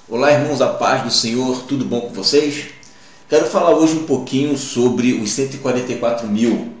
Olá, irmãos, a paz do Senhor, tudo bom com vocês? Quero falar hoje um pouquinho sobre os 144 mil.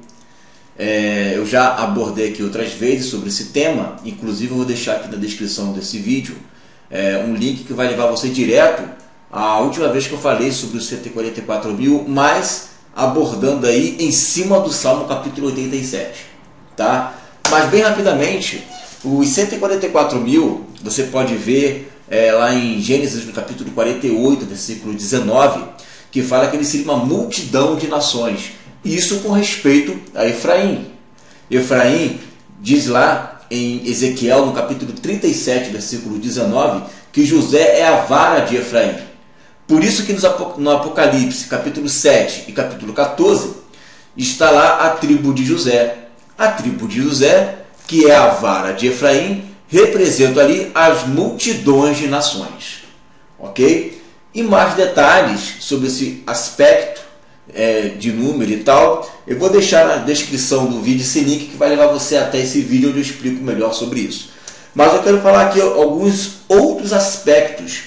Eu já abordei aqui outras vezes sobre esse tema, inclusive eu vou deixar aqui na descrição desse vídeo um link que vai levar você direto à última vez que eu falei sobre os 144 mil, mas abordando aí em cima do Salmo capítulo 87, tá? Mas bem rapidamente, os 144 mil você pode ver lá em Gênesis no capítulo 48, versículo 19, que fala que ele seria uma multidão de nações. Isso com respeito a Efraim. Efraim diz lá em Ezequiel, no capítulo 37, versículo 19, que José é a vara de Efraim. Por isso que no Apocalipse, capítulo 7 e capítulo 14, está lá a tribo de José. A tribo de José, que é a vara de Efraim, representa ali as multidões de nações. Ok? E mais detalhes sobre esse aspecto de número e tal, eu vou deixar na descrição do vídeo esse link que vai levar você até esse vídeo onde eu explico melhor sobre isso. Mas eu quero falar aqui alguns outros aspectos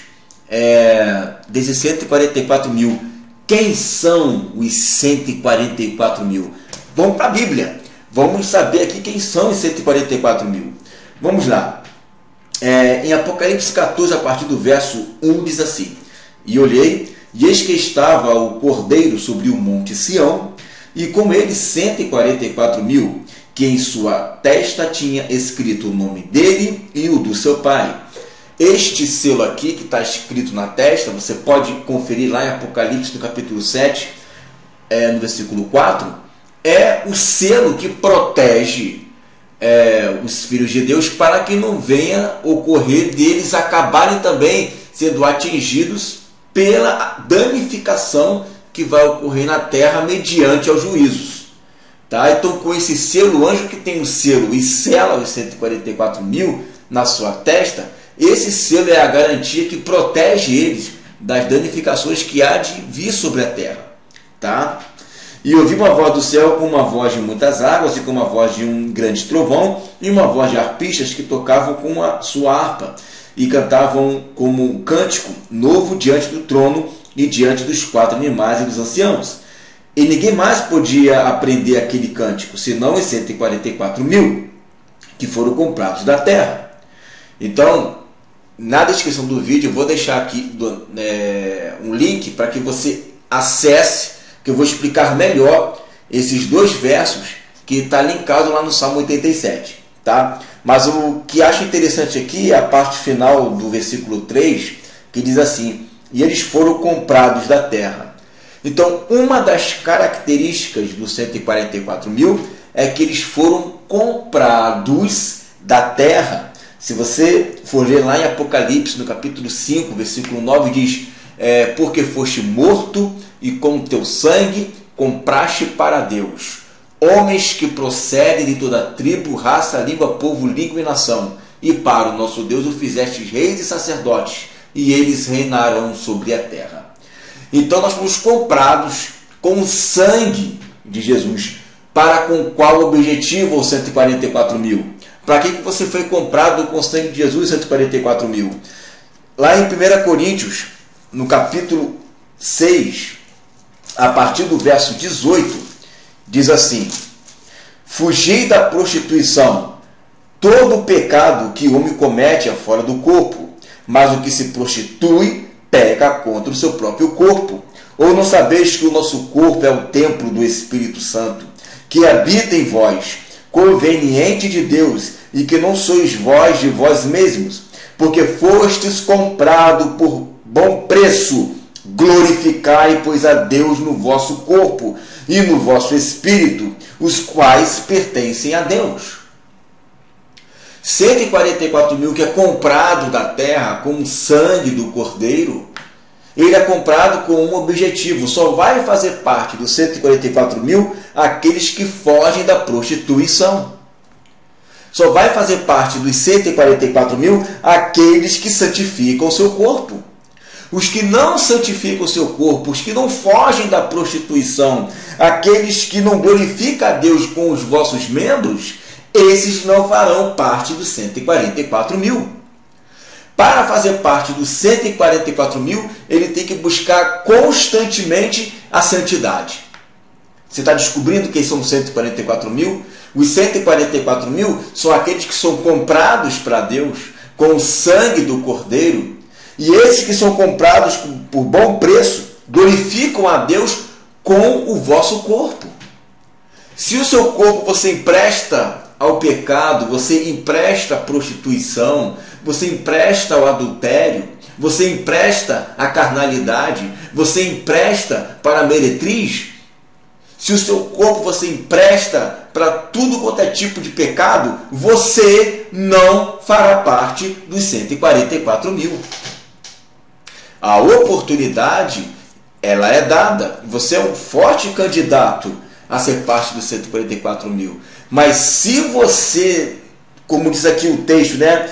desses 144 mil. Quem são os 144 mil? Vamos para a Bíblia. Vamos saber aqui quem são os 144 mil. Vamos lá. Em Apocalipse 14, a partir do verso 1, diz assim: E olhei, e eis que estava o Cordeiro sobre o monte Sião, e com ele 144 mil, que em sua testa tinha escrito o nome dele e o do seu pai. Este selo aqui, que está escrito na testa, você pode conferir lá em Apocalipse, no capítulo 7, no versículo 4, é o selo que protege os filhos de Deus, para que não venha ocorrer deles acabarem também sendo atingidos pela danificação que vai ocorrer na terra mediante aos juízos. Tá? Então, com esse selo, o anjo que tem o selo e sela os 144 mil na sua testa, esse selo é a garantia que protege eles das danificações que há de vir sobre a terra. Tá? E ouvi uma voz do céu com uma voz de muitas águas e com uma voz de um grande trovão e uma voz de arpistas que tocavam com a sua harpa e cantavam como um cântico novo diante do trono e diante dos 4 animais e dos anciãos. E ninguém mais podia aprender aquele cântico, senão os 144 mil que foram comprados da terra. Então, na descrição do vídeo eu vou deixar aqui um link para que você acesse, que eu vou explicar melhor esses dois versos que está linkado lá no Salmo 87. Tá? Mas o que acho interessante aqui é a parte final do versículo 3, que diz assim: e eles foram comprados da terra. Então, uma das características dos 144 mil é que eles foram comprados da terra. Se você for ler lá em Apocalipse, no capítulo 5, versículo 9, diz: porque foste morto e com teu sangue compraste para Deus homens que procedem de toda tribo, raça, língua, povo, língua e nação, e para o nosso Deus o fizestes reis e sacerdotes, e eles reinarão sobre a terra. Então nós fomos comprados com o sangue de Jesus. Para com qual objetivo os 144 mil? Para que você foi comprado com o sangue de Jesus, 144 mil? Lá em 1 Coríntios, no capítulo 6, a partir do verso 18, diz assim: fugi da prostituição. Todo pecado que o homem comete é fora do corpo, mas o que se prostitui peca contra o seu próprio corpo. Ou não sabeis que o nosso corpo é o templo do Espírito Santo, que habita em vós, conveniente de Deus, e que não sois vós de vós mesmos, porque fostes comprado por bom preço. Glorificai, pois, a Deus no vosso corpo e no vosso espírito, os quais pertencem a Deus. 144 mil que é comprado da terra com o sangue do Cordeiro, ele é comprado com um objetivo: só vai fazer parte dos 144 mil aqueles que fogem da prostituição. Só vai fazer parte dos 144 mil aqueles que santificam o seu corpo. Os que não santificam o seu corpo, os que não fogem da prostituição, aqueles que não glorificam a Deus com os vossos membros, esses não farão parte dos 144 mil. Para fazer parte dos 144 mil, ele tem que buscar constantemente a santidade. Você está descobrindo quem são os 144 mil? Os 144 mil são aqueles que são comprados para Deus com o sangue do Cordeiro. E esses que são comprados por bom preço glorificam a Deus com o vosso corpo. Se o seu corpo você empresta ao pecado, você empresta à prostituição, você empresta ao adultério, você empresta à carnalidade, você empresta para a meretriz, se o seu corpo você empresta para tudo quanto é tipo de pecado, você não fará parte dos 144 mil. A oportunidade, ela é dada. Você é um forte candidato a ser parte dos 144 mil. Mas se você, como diz aqui o texto, né?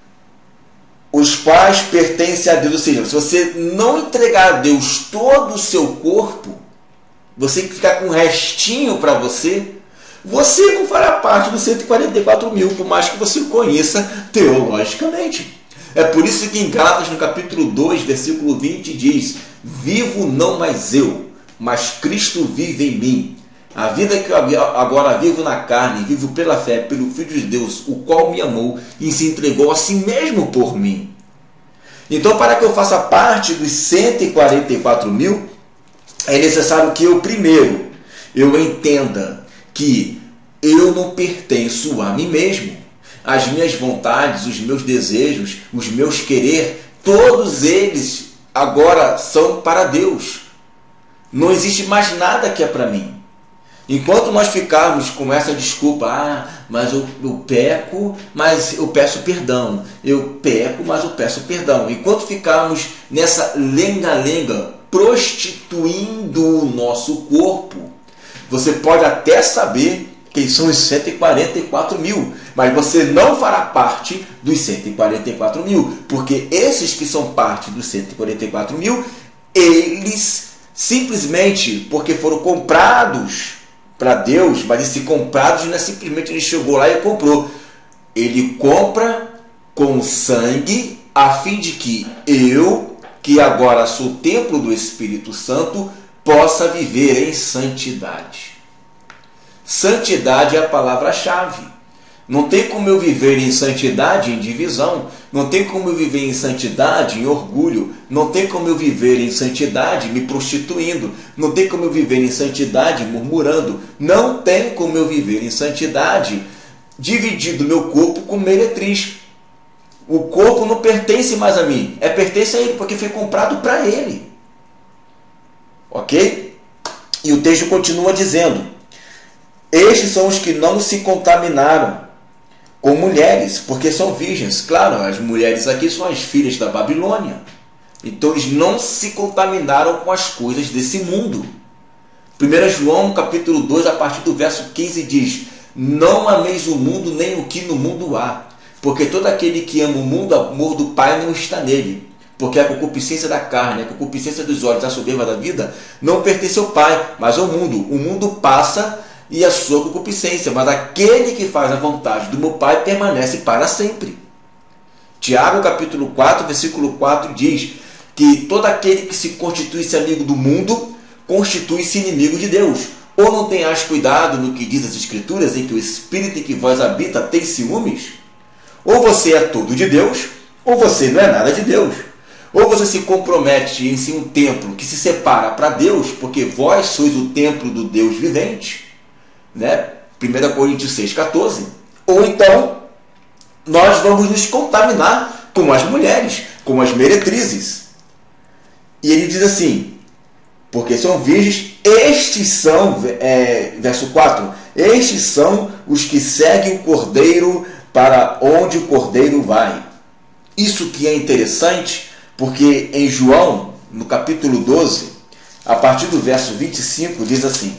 Os quais pertencem a Deus, ou seja, se você não entregar a Deus todo o seu corpo, você que ficar com um restinho para você, você não fará parte dos 144 mil, por mais que você o conheça teologicamente. É por isso que em Gálatas, no capítulo 2, versículo 20, diz: vivo não mais eu, mas Cristo vive em mim. A vida que eu agora vivo na carne, vivo pela fé, pelo Filho de Deus, o qual me amou e se entregou a si mesmo por mim. Então, para que eu faça parte dos 144 mil, é necessário que eu primeiro entenda que eu não pertenço a mim mesmo. As minhas vontades, os meus desejos, os meus querer, todos eles agora são para Deus. Não existe mais nada que é para mim. Enquanto nós ficarmos com essa desculpa, mas eu peco, mas eu peço perdão. Eu peco, mas eu peço perdão. Enquanto ficarmos nessa lenga-lenga, prostituindo o nosso corpo, você pode até saber quem são os 144 mil, mas você não fará parte dos 144 mil, porque esses que são parte dos 144 mil, eles simplesmente porque foram comprados para Deus, mas esse comprados não é simplesmente ele chegou lá e comprou. Ele compra com sangue, a fim de que eu, que agora sou o templo do Espírito Santo, possa viver em santidade. Santidade é a palavra-chave. Não tem como eu viver em santidade em divisão. Não tem como eu viver em santidade em orgulho. Não tem como eu viver em santidade me prostituindo. Não tem como eu viver em santidade murmurando. Não tem como eu viver em santidade dividindo meu corpo com meretriz. O corpo não pertence mais a mim. Pertence a ele, porque foi comprado para ele. Ok? E o texto continua dizendo: estes são os que não se contaminaram com mulheres, porque são virgens. Claro, as mulheres aqui são as filhas da Babilônia. Então eles não se contaminaram com as coisas desse mundo. 1 João capítulo 2, a partir do verso 15 diz: não ameis o mundo nem o que no mundo há, porque todo aquele que ama o mundo, o amor do Pai não está nele. Porque a concupiscência da carne, a concupiscência dos olhos, a soberba da vida, não pertence ao Pai, mas ao mundo. O mundo passa e a sua concupiscência, mas aquele que faz a vontade do meu Pai permanece para sempre. Tiago capítulo 4, versículo 4 diz que todo aquele que se constitui-se amigo do mundo, constitui-se inimigo de Deus. Ou não tenhas cuidado no que diz as Escrituras, em que o Espírito em que vós habita tem ciúmes? Ou você é todo de Deus, ou você não é nada de Deus. Ou você se compromete em si um templo que se separa para Deus, porque vós sois o templo do Deus vivente, né? 1 Coríntios 6,14. Ou então nós vamos nos contaminar com as mulheres, com as meretrizes. E ele diz assim: porque são virgens, estes são, verso 4, estes são os que seguem o Cordeiro para onde o Cordeiro vai. Isso que é interessante, porque em João, no capítulo 12, a partir do verso 25, diz assim: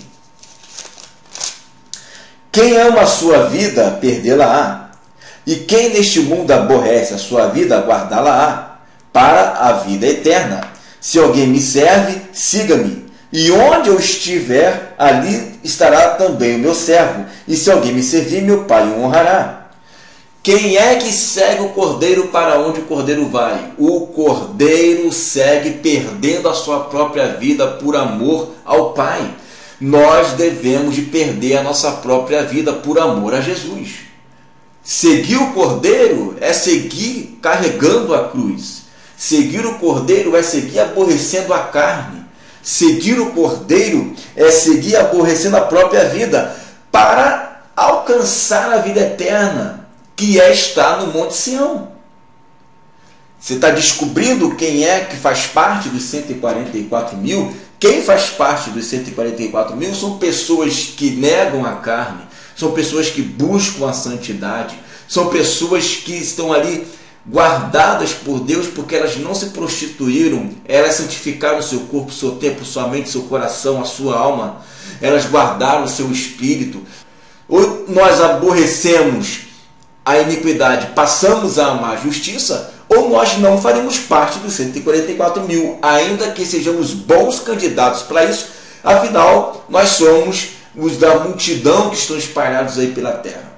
quem ama a sua vida, perdê-la-á. E quem neste mundo aborrece a sua vida, guardá-la-á para a vida eterna. Se alguém me serve, siga-me. E onde eu estiver, ali estará também o meu servo. E se alguém me servir, meu Pai o honrará. Quem é que segue o cordeiro para onde o cordeiro vai? O cordeiro segue perdendo a sua própria vida por amor ao Pai. Nós devemos de perder a nossa própria vida por amor a Jesus. Seguir o cordeiro é seguir carregando a cruz. Seguir o cordeiro é seguir aborrecendo a carne. Seguir o cordeiro é seguir aborrecendo a própria vida para alcançar a vida eterna, que é estar no Monte Sião. Você está descobrindo quem é que faz parte dos 144 mil? Quem faz parte dos 144 mil são pessoas que negam a carne, são pessoas que buscam a santidade, são pessoas que estão ali guardadas por Deus porque elas não se prostituíram, elas santificaram o seu corpo, o seu tempo, sua mente, seu coração, a sua alma, elas guardaram o seu espírito. Ou nós aborrecemos a iniquidade, passamos a amar a justiça, ou nós não faremos parte dos 144 mil, ainda que sejamos bons candidatos para isso, afinal, nós somos os da multidão que estão espalhados aí pela terra.